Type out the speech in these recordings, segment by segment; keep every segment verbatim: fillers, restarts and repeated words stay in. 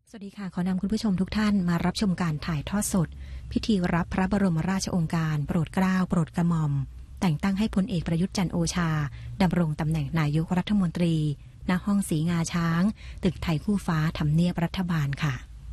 สวัสดีค่ะขอนำคุณผู้ชมทุกท่านมารับชมการถ่ายทอดสดพิธีรับพระบรมราชโองการโปรดเกล้าโปรดกระหม่อมแต่งตั้งให้พลเอกประยุทธ์จันทร์โอชาดำรงตำแหน่งนายกรัฐมนตรีณห้องสีงาช้างตึกไทยคู่ฟ้าทำเนียบรัฐบาลค่ะ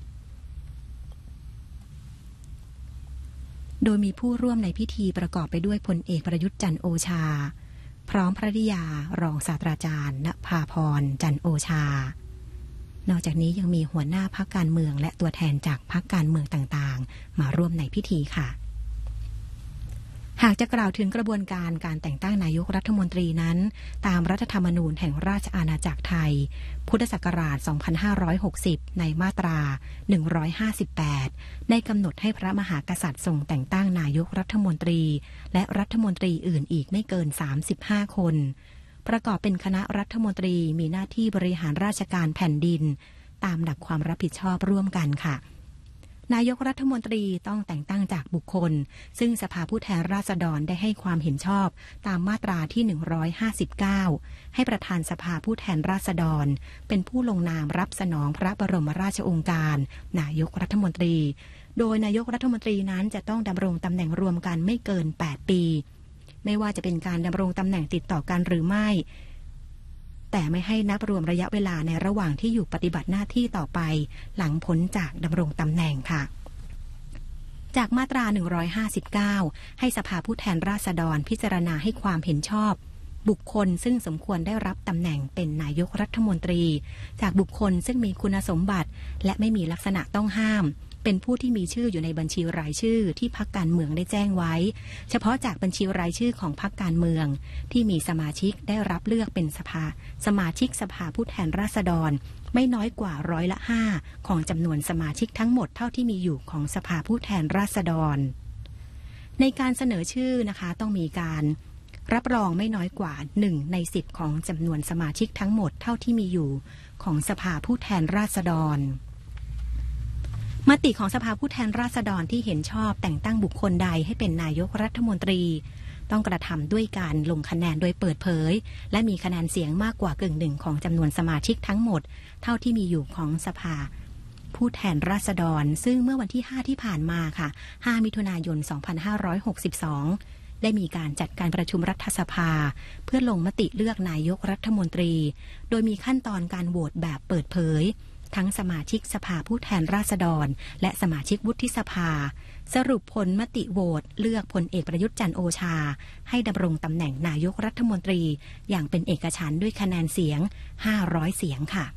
โดยมีผู้ร่วมในพิธีประกอบไปด้วยพลเอกประยุทธ์จันทร์โอชาพร้อมภริยารองศาสตราจารย์ณภาพรจันทร์โอชานอกจากนี้ยังมีหัวหน้าพรรคการเมืองและตัวแทนจากพรรคการเมืองต่างๆมาร่วมในพิธีค่ะหากจะกล่าวถึงกระบวนการการแต่งตั้งนายกรัฐมนตรีนั้นตามรัฐธรรมนูญแห่งราชอาณาจักรไทยพุทธศักราชสองพันห้าร้อยหกสิบในมาตราหนึ่งร้อยห้าสิบแปดได้กำหนดให้พระมหากษัตริย์ทรงแต่งตั้งนายกรัฐมนตรีและรัฐมนตรีอื่นอีกไม่เกินสามสิบห้าคนประกอบเป็นคณะรัฐมนตรีมีหน้าที่บริหารราชการแผ่นดินตามหลักความรับผิดชอบร่วมกันค่ะนายกรัฐมนตรีต้องแต่งตั้งจากบุคคลซึ่งสภาผู้แทนราษฎรได้ให้ความเห็นชอบตามมาตราที่หนึ่งร้อยห้าสิบเก้าให้ประธานสภาผู้แทนราษฎรเป็นผู้ลงนามรับสนองพระบรมราชโองการนายกรัฐมนตรีโดยนายกรัฐมนตรีนั้นจะต้องดำรงตำแหน่งรวมกันไม่เกินแปดปีไม่ว่าจะเป็นการดำรงตำแหน่งติดต่อกันหรือไม่แต่ไม่ให้นับรวมระยะเวลาในระหว่างที่อยู่ปฏิบัติหน้าที่ต่อไปหลังพ้นจากดำรงตำแหน่งค่ะจากมาตราหนึ่งร้อยห้าสิบเก้าให้สภาผู้แทนราษฎรพิจารณาให้ความเห็นชอบบุคคลซึ่งสมควรได้รับตำแหน่งเป็นนายกรัฐมนตรีจากบุคคลซึ่งมีคุณสมบัติและไม่มีลักษณะต้องห้ามเป็นผู้ที่มีชื่ออยู่ในบัญชีรายชื่อที่พรรคการเมืองได้แจ้งไว้เฉพาะจากบัญชีรายชื่อของพรรคการเมืองที่มีสมาชิกได้รับเลือกเป็นสภาสมาชิกสภาผู้แทนราษฎรไม่น้อยกว่าร้อยละห้าของจำนวนสมาชิกทั้งหมดเท่าที่มีอยู่ของสภาผู้แทนราษฎรในการเสนอชื่อนะคะต้องมีการรับรองไม่น้อยกว่าหนึ่งในสิบของจำนวนสมาชิกทั้งหมดเท่าที่มีอยู่ของสภาผู้แทนราษฎรมติของสภาผู้แทนราษฎรที่เห็นชอบแต่งตั้งบุคคลใดให้เป็นนายกรัฐมนตรีต้องกระทำด้วยการลงคะแนนโดยเปิดเผยและมีคะแนนเสียงมากกว่ากึ่งหนึ่งของจำนวนสมาชิกทั้งหมดเท่าที่มีอยู่ของสภาผู้แทนราษฎรซึ่งเมื่อวันที่ห้าที่ผ่านมาค่ะห้ามิถุนายนสองพันห้าร้อยหกสิบสองได้มีการจัดการประชุมรัฐสภาเพื่อลงมติเลือกนายกรัฐมนตรีโดยมีขั้นตอนการโหวตแบบเปิดเผยทั้งสมาชิกสภาผู้แทนราษฎรและสมาชิกวุฒิสภาสรุปผลมติโหวตเลือกพลเอกประยุทธ์จันทร์โอชาให้ดำรงตำแหน่งนายกรัฐมนตรีอย่างเป็นเอกฉันท์ด้วยคะแนนเสียงห้าร้อยเสียงค่ะ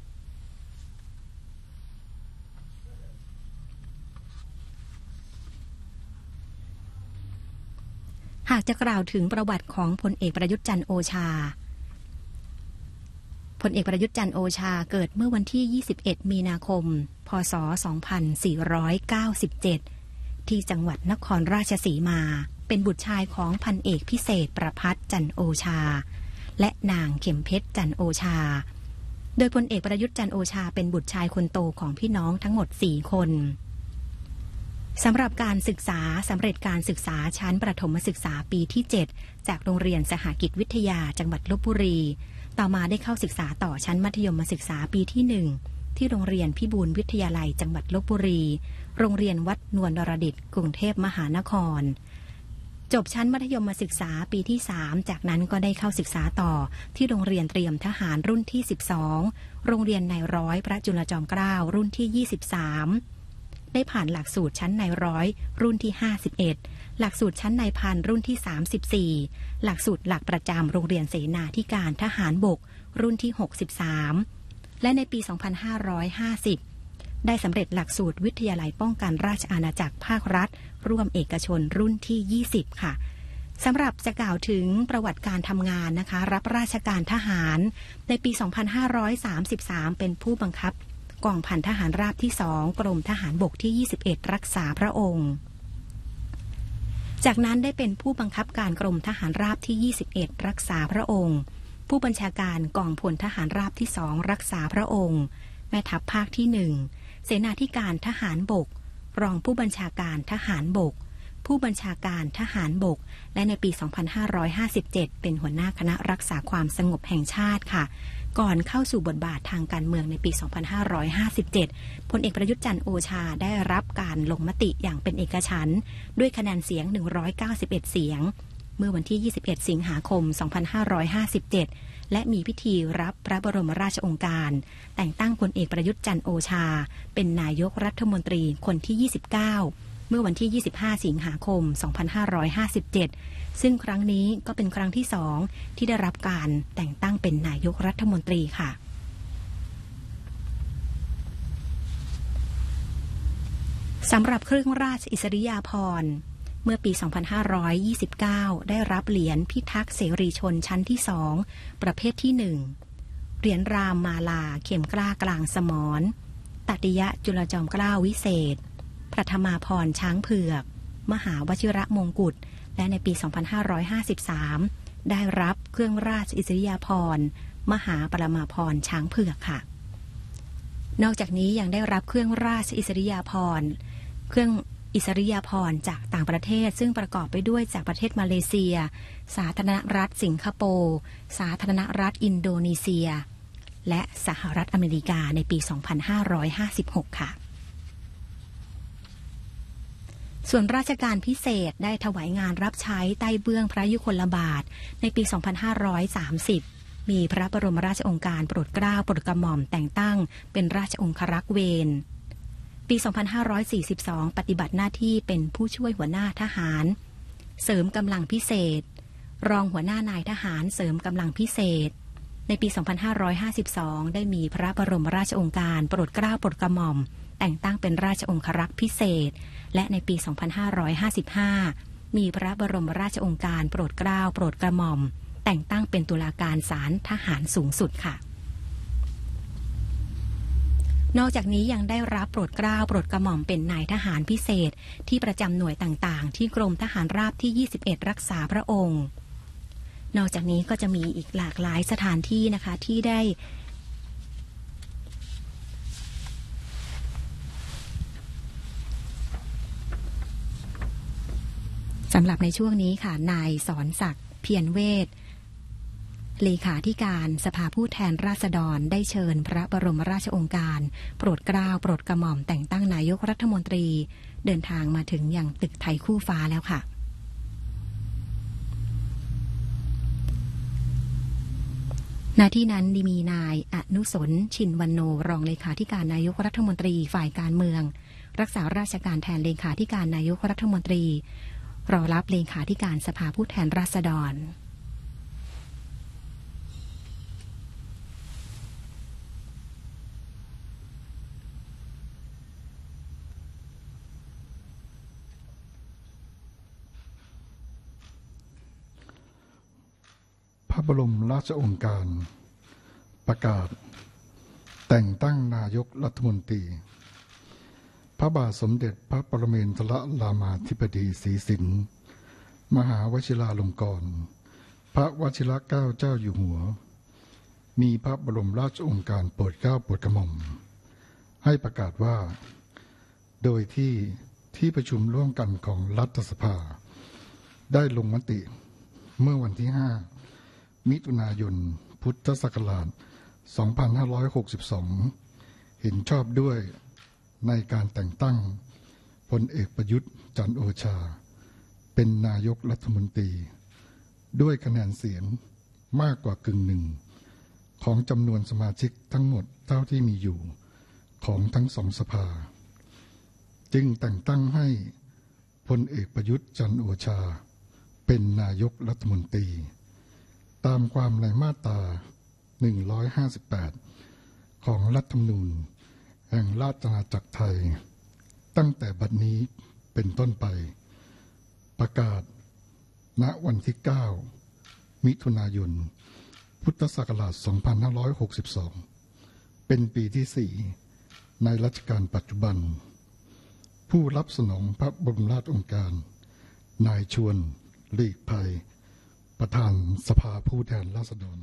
หากจะกล่าวถึงประวัติของพลเอกประยุทธ์จันทร์โอชาพลเอกประยุทธ์จันทร์โอชาเกิดเมื่อวันที่ยี่สิบเอ็ดมีนาคมพ.ศ. สองพันสี่ร้อยเก้าสิบเจ็ดที่จังหวัดนครราชสีมาเป็นบุตรชายของพันเอกพิเศษประภัสจันทร์โอชาและนางเข็มเพชรจันทร์โอชาโดยพลเอกประยุทธ์จันทร์โอชาเป็นบุตรชายคนโตของพี่น้องทั้งหมดสี่คนสำหรับการศึกษาสำเร็จการศึกษาชั้นประถมศึกษาปีที่เจ็ดจากโรงเรียนสหกิจวิทยาจังหวัดลพบุรีต่อมาได้เข้าศึกษาต่อชั้นมัธยมศึกษาปีที่หนึ่งที่โรงเรียนพิบูลวิทยาลัยจังหวัดลพบุรีโรงเรียนวัดนวลนรดิตกรุงเทพมหานครจบชั้นมัธยมศึกษาปีที่สามจากนั้นก็ได้เข้าศึกษาต่อที่โรงเรียนเตรียมทหารรุ่นที่สิบสองโรงเรียนนายร้อยพระจุลจอมเกล้ารุ่นที่ยี่สิบสามได้ผ่านหลักสูตรชั้นนายร้อยรุ่นที่ห้าสิบเอ็ดหลักสูตรชั้นนายพันรุ่นที่สามสิบสี่หลักสูตรหลักประจำโรงเรียนเสนาธิการทหารบกรุ่นที่หกสิบสามและในปีสองพันห้าร้อยห้าสิบได้สำเร็จหลักสูตรวิทยาลัยป้องกันราชอาณาจักรภาครัฐร่วมเอกชนรุ่นที่ยี่สิบค่ะสำหรับจะกล่าวถึงประวัติการทำงานนะคะรับราชการทหารในปีสองพันห้าร้อยสามสิบสามเป็นผู้บังคับกองพันทหารราบที่สองกรมทหารบกที่ยี่สิบเอ็ดรักษาพระองค์จากนั้นได้เป็นผู้บังคับการกรมทหารราบที่ยี่สิบเอ็ดรักษาพระองค์ผู้บัญชาการกองพลทหารราบที่สองรักษาพระองค์แม่ทัพภาคที่หนึ่งเสนาธิการทหารบกรองผู้บัญชาการทหารบกผู้บัญชาการทหารบกและในปีสองพันห้าร้อยห้าสิบเจ็ดเป็นหัวหน้าคณะรักษาความสงบแห่งชาติค่ะก่อนเข้าสู่บทบาททางการเมืองในปี สองพันห้าร้อยห้าสิบเจ็ด พลเอกประยุทธ์จันทร์โอชาได้รับการลงมติอย่างเป็นเอกฉันท์ด้วยคะแนนเสียง หนึ่งร้อยเก้าสิบเอ็ด เสียงเมื่อวันที่ ยี่สิบเอ็ด สิงหาคม สองพันห้าร้อยห้าสิบเจ็ด และมีพิธีรับพระบรมราชโองการ แต่งตั้งพลเอกประยุทธ์จันทร์โอชาเป็นนายกรัฐมนตรีคนที่ ยี่สิบเก้า เมื่อวันที่ ยี่สิบห้า สิงหาคม สองพันห้าร้อยห้าสิบเจ็ด ซึ่งครั้งนี้ก็เป็นครั้งที่สองที่ได้รับการแต่งตั้งเป็นนายกรัฐมนตรีค่ะสำหรับเครื่องราชอิสริยาภรณ์เมื่อปี สองพันห้าร้อยยี่สิบเก้า ได้รับเหรียญพิทักษ์เสรีชนชั้นที่สองประเภทที่หนึ่งเหรียญรามมาลาเข็มกล้ากลางสมรตติยะจุลจอมเกล้าวิเศษพระธรรมาภรณ์ช้างเผือกมหาวชิระมงกุฎและในปี สองพันห้าร้อยห้าสิบสาม ได้รับเครื่องราชอิสริยาภรณ์มหาปรมาภรณ์ช้างเผือกค่ะนอกจากนี้ยังได้รับเครื่องราชอิสริยาภรณ์เครื่องอิสริยาภรณ์จากต่างประเทศซึ่งประกอบไปด้วยจากประเทศมาเลเซียสาธารณรัฐสิงคโปร์สาธารณรัฐอินโดนีเซียและสหรัฐอเมริกาในปี สองพันห้าร้อยห้าสิบหก ค่ะส่วนราชการพิเศษได้ถวายงานรับใช้ใต้เบื้องพระยุคลบาทในปี สองพันห้าร้อยสามสิบ มีพระบรมราชโองการโปรดเกล้าโปรดกระหม่อมแต่งตั้งเป็นราชองครักษ์เวรปี สองพันห้าร้อยสี่สิบสอง ปฏิบัติหน้าที่เป็นผู้ช่วยหัวหน้าทหารเสริมกำลังพิเศษรองหัวหน้านายทหารเสริมกำลังพิเศษในปี สองพันห้าร้อยห้าสิบสอง ได้มีพระบรมราชโองการโปรดเกล้าโปรดกระหม่อมแต่งตั้งเป็นราชองครักษ์พิเศษและในปี สองพันห้าร้อยห้าสิบห้า มีพระบรมราชโองการโปรดเกล้าโปรดกระหม่อมแต่งตั้งเป็นตุลาการศาลทหารสูงสุดค่ะนอกจากนี้ยังได้รับโปรดเกล้าโปรดกระหม่อมเป็นนายทหารพิเศษที่ประจำหน่วยต่างๆที่กรมทหารราบที่ ยี่สิบเอ็ด รักษาพระองค์นอกจากนี้ก็จะมีอีกหลากหลายสถานที่นะคะที่ได้สำหรับในช่วงนี้ค่ะนายสอนศักดิ์เพียรเวชเลขาธิการสภาผู้แทนราษฎรได้เชิญพระบรมราชโองการโปรดเกล้าโปรดกระหม่อมแต่งตั้งนายกรัฐมนตรีเดินทางมาถึงยังตึกไทยคู่ฟ้าแล้วค่ะณที่นั้นมีนายอนุสนชินวรรณโนรองเลขาธิการนายกรัฐมนตรีฝ่ายการเมืองรักษาราชการแทนเลขาธิการนายกรัฐมนตรีรอรับเลขาธิการสภาผู้แทนราษฎรพระบรมราชโองการประกาศแต่งตั้งนายกรัฐมนตรีพระบาทสมเด็จพระปรเมนทรรามาธิบดีศรีสินธ์มหาวชิราลงกรณ์พระวชิรเกล้าเจ้าอยู่หัวมีพระบรมราชโองการโปรดเกล้าโปรดกระหม่อมให้ประกาศว่าโดยที่ที่ประชุมร่วมกันของรัฐสภาได้ลงมติเมื่อวันที่ห้ามิถุนายนพุทธศักราช สองพันห้าร้อยหกสิบสอง เห็นชอบด้วยในการแต่งตั้งพลเอกประยุทธ์จันทร์โอชาเป็นนายกรัฐมนตรีด้วยคะแนนเสียงมากกว่ากึ่งหนึ่งของจำนวนสมาชิกทั้งหมดเท่าที่มีอยู่ของทั้งสองสภาจึงแต่งตั้งให้พลเอกประยุทธ์จันทร์โอชาเป็นนายกรัฐมนตรีตามความในมาตราหนึ่งร้อยห้าสิบแปดของรัฐธรรมนูญแห่งราชอาณาจักรไทยตั้งแต่บัดนี้เป็นต้นไปประกาศณวันที่เก้ามิถุนายนพุทธศักราชสองพันห้าร้อยหกสิบสองเป็นปีที่สี่ในรัชกาลปัจจุบันผู้รับสนองพระบรมราชโองการนายชวนหลีกภัยประธานสภาผู้แทนราษฎร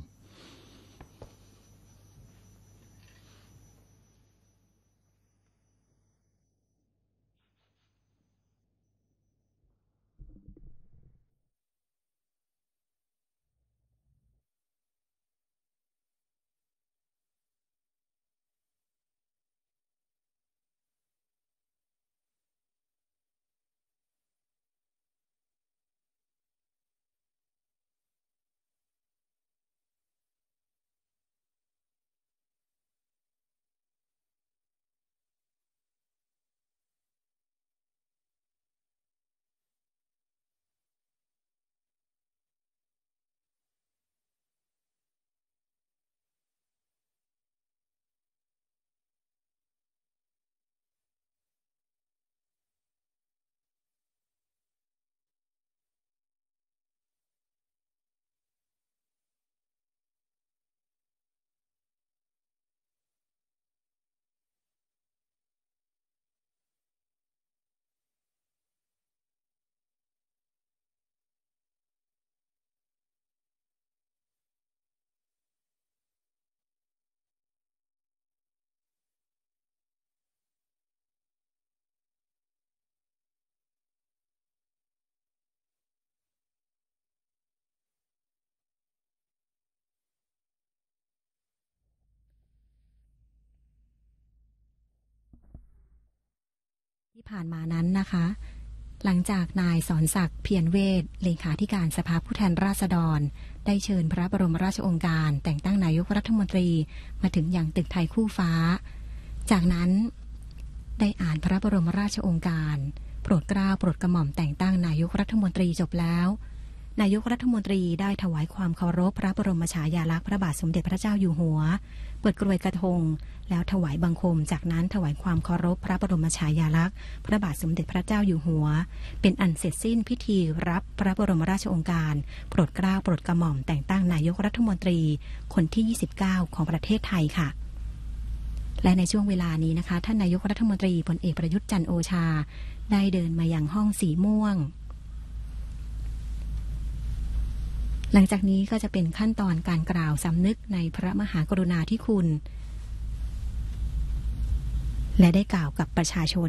ผ่านมานั้นนะคะหลังจากนายสอนศักดิ์เพียรเวชเลขาธิการสภาผู้แทนราษฎรได้เชิญพระบรมราชโองการแต่งตั้งนายกรัฐมนตรีมาถึงยังตึกไทยคู่ฟ้าจากนั้นได้อ่านพระบรมราชโองการโปรดเกล้าโปรดกระหม่อมแต่งตั้งนายกรัฐมนตรีจบแล้วนายกรัฐมนตรีได้ถวายความเคารพพระบรมฉายาลักษณ์พระบาทสมเด็จพระเจ้าอยู่หัวเปิดกรวยกระทงแล้วถวายบังคมจากนั้นถวายความเคารพพระบรมฉายาลักษณ์พระบาทสมเด็จพระเจ้าอยู่หัวเป็นอันเสร็จสิ้นพิธีรับพระบรมราชโองการโปรดเกล้าโปรดกระหม่อมแต่งตั้งนายกรัฐมนตรีคนที่ยี่สิบเก้าของประเทศไทยค่ะและในช่วงเวลานี้นะคะท่านนายกรัฐมนตรีพลเอกประยุทธ์จันทร์โอชาได้เดินมายังห้องสีม่วงหลังจากนี้ก็จะเป็นขั้นตอนการกล่าวสำนึกในพระมหากรุณาธิคุณและได้กล่าวกับประชาชน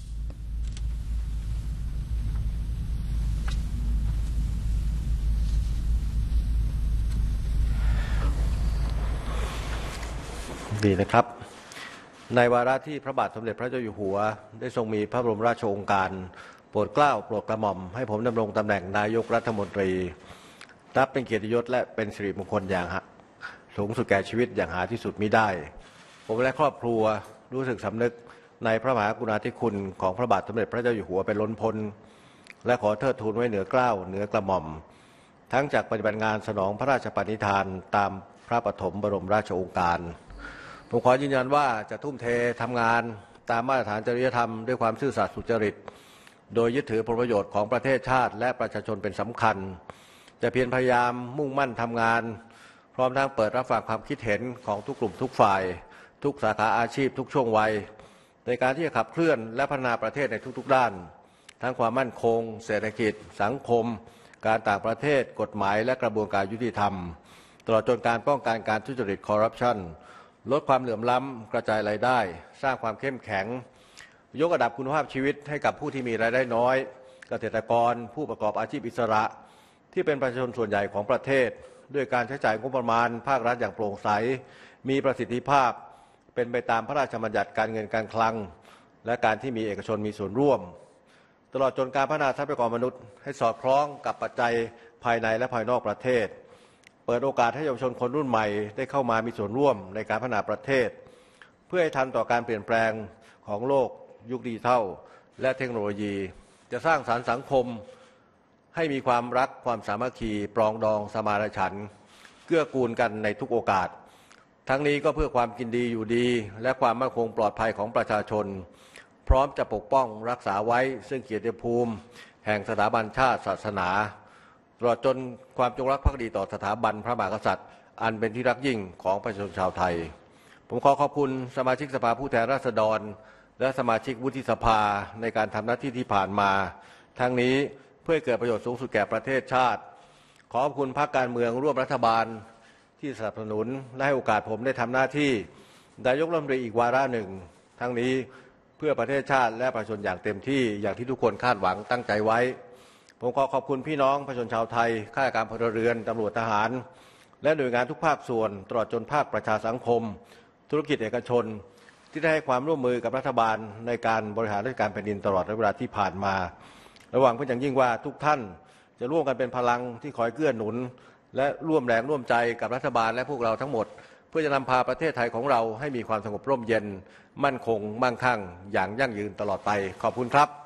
ดีนะครับในวาระที่พระบาทสมเด็จพระเจ้าอยู่หัวได้ทรงมีพระบรมราชโองการโปรดเกล้าโปรดกระหม่อมให้ผมดำรงตำแหน่งนายกรัฐมนตรีนับเป็นเกียรติยศและเป็นสิริมงคลอย่างสูงสุดแก่ชีวิตอย่างหาที่สุดมิได้ผมและครอบครัวรู้สึกสำนึกในพระมหากรุณาธิคุณของพระบาทสมเด็จพระเจ้าอยู่หัวเป็นล้นพ้นและขอเทิดทูนไว้เหนือเกล้าเหนือกระหม่อมทั้งจากปฏิบัติงานสนองพระราชปณิธานตามพระปฐมบรมราชโองการผมขอยืนยันว่าจะทุ่มเททำงานตามมาตรฐานจริยธรรมด้วยความซื่อสัตย์สุจริตโดยยึดถือผลประโยชน์ของประเทศชาติและประชาชนเป็นสำคัญจะเพียรพยายามมุ่งมั่นทำงานพร้อมทั้งเปิดรับฟังความคิดเห็นของทุกกลุ่มทุกฝ่ายทุกสาขาอาชีพทุกช่วงวัยในการที่จะขับเคลื่อนและพัฒนาประเทศในทุกๆด้านทั้งความมั่นคงเศรษฐกิจสังคมการต่างประเทศกฎหมายและกระบวนการยุติธรรมตลอดจนการป้องกันการทุจริตคอร์รัปชันลดความเหลื่อมล้ำกระจายรายได้สร้างความเข้มแข็งยกระดับคุณภาพชีวิตให้กับผู้ที่มีรายได้น้อยเกษตรกรผู้ประกอบอาชีพอิสระที่เป็นประชาชนส่วนใหญ่ของประเทศด้วยการใช้จ่ายงบประมาณภาครัฐอย่างโปร่งใสมีประสิทธิภาพเป็นไปตามพระราชบัญญัติการเงินการคลังและการที่มีเอกชนมีส่วนร่วมตลอดจนการพัฒนาทรัพยากรมนุษย์ให้สอดคล้องกับปัจจัยภายในและภายนอกประเทศเปิดโอกาสให้เยาวชนคนรุ่นใหม่ได้เข้ามามีส่วนร่วมในการพัฒนาประเทศเพื่อให้ทันต่อการเปลี่ยนแปลงของโลกยุคดิจิทัลและเทคโนโลยีจะสร้างสรรค์สังคมให้มีความรักความสามัคคีปรองดองสมานฉันท์เกื้อกูลกันในทุกโอกาสทั้งนี้ก็เพื่อความกินดีอยู่ดีและความมั่นคงปลอดภัยของประชาชนพร้อมจะปกป้องรักษาไว้ซึ่งเกียรติภูมิแห่งสถาบันชาติศาสนาตลอดจนความจงรักภักดีต่อสถาบันพระมหากษัตริย์อันเป็นที่รักยิ่งของประชาชนชาวไทยผมขอขอบคุณสมาชิกสภาผู้แทนราษฎรและสมาชิกวุฒิสภาในการทำหน้าที่ที่ผ่านมาทั้งนี้เพื่อเกิดประโยชน์สูงสุดแก่ประเทศชาติขอขอบคุณพรรคการเมืองร่วมรัฐบาลที่สนับสนุนและให้โอกาสผมได้ทำหน้าที่นายกรัฐมนตรีอีกวาระหนึ่งทั้งนี้เพื่อประเทศชาติและประชาชนอย่างเต็มที่อย่างที่ทุกคนคาดหวังตั้งใจไว้ผมขอขอบคุณพี่น้องประชาชนชาวไทยข้าราชการพลเรือนตำรวจทหารและหน่วยงานทุกภาคส่วนตลอดจนภาคประชาสังคมธุรกิจเอกชนที่ได้ให้ความร่วมมือกับรัฐบาลในการบริหารราชการแผ่นดินตลอดระยะเวลาที่ผ่านมาระหว่างเพื่ออย่างยิ่งว่าทุกท่านจะร่วมกันเป็นพลังที่คอยเกื้อหนุนและร่วมแรงร่วมใจกับรัฐบาลและพวกเราทั้งหมดเพื่อจะนำพาประเทศไทยของเราให้มีความสงบร่มเย็นมั่นคงมั่งคั่งอย่างยั่งยืนตลอดไปขอบคุณครับ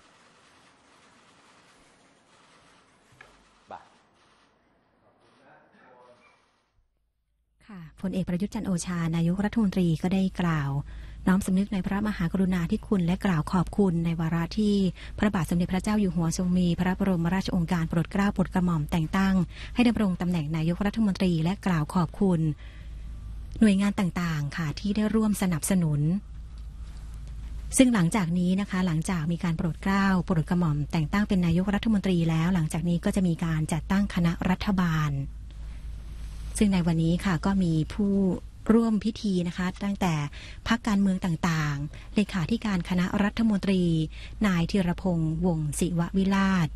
ค่ะพลเอกประยุทธ์จันทร์โอชานายกรัฐมนตรีก็ได้กล่าวน้อมสำนึกในพระมหากรุณาธิคุณและกล่าวขอบคุณในวาระที่พระบาทสมเด็จพระเจ้าอยู่หัวทรงมีพระบรมราชโองการโปรดเกล้าโปรดกระหม่อมแต่งตั้งให้ดำรงตำแหน่งนายกรัฐมนตรีและกล่าวขอบคุณหน่วยงานต่างๆค่ะที่ได้ร่วมสนับสนุนซึ่งหลังจากนี้นะคะหลังจากมีการโปรดเกล้าโปรดกระหม่อมแต่งตั้งเป็นนายกรัฐมนตรีแล้วหลังจากนี้ก็จะมีการจัดตั้งคณะรัฐบาลซึ่งในวันนี้ค่ะก็มีผู้ร่วมพิธีนะคะตั้งแต่พรรคการเมืองต่างๆเลขาธิการคณะรัฐมนตรีนายธีรพงษ์วงศ์ศิววิราช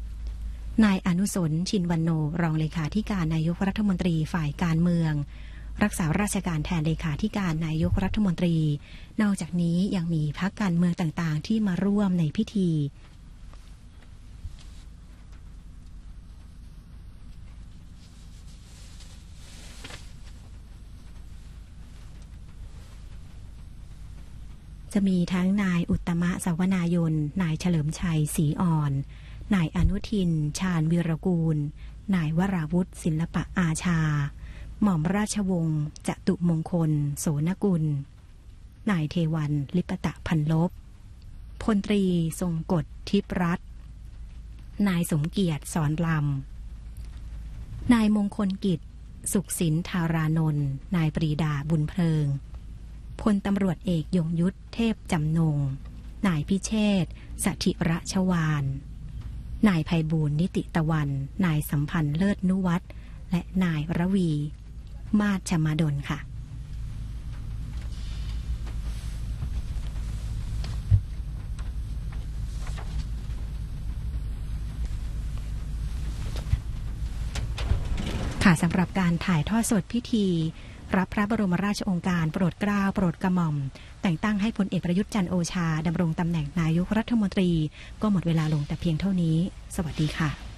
นายอนุสนชินวรรณโนรองเลขาธิการนายกรัฐมนตรีฝ่ายการเมืองรักษาราชการแทนเลขาธิการนายกรัฐมนตรีนอกจากนี้ยังมีพรรคการเมืองต่างๆที่มาร่วมในพิธีจะมีทั้งนายอุตตมะสวนายนนายเฉลิมชัยศรีอ่อนนายอนุทินชาญวีรกูลนายวราวุธศิลปะอาชาหม่อมราชวงศ์จตุมงคลโสนกุลนายเทวันลิปตะพันลบพลตรีทรงกฎทิพรัตน์นายสมเกียรติสอนลำนายมงคลกิจสุขสินธารานนท์นายปรีดาบุญเพลิงพลตำรวจเอกยงยุทธเทพจำนงนายพิเชษฐ์สถิระชวาลนายไพบูลย์นิติตะวันนายสัมพันธ์เลิศนุวัฒน์และนายระวีมาศชมาดลค่ะค่ะสำหรับการถ่ายทอดสดพิธีรับพระบรมราชโองการโปรดเกล้าโปรดกระหม่อมแต่งตั้งให้พลเอกประยุทธ์จันทร์โอชาดำรงตำแหน่งนายกรัฐมนตรีก็หมดเวลาลงแต่เพียงเท่านี้สวัสดีค่ะ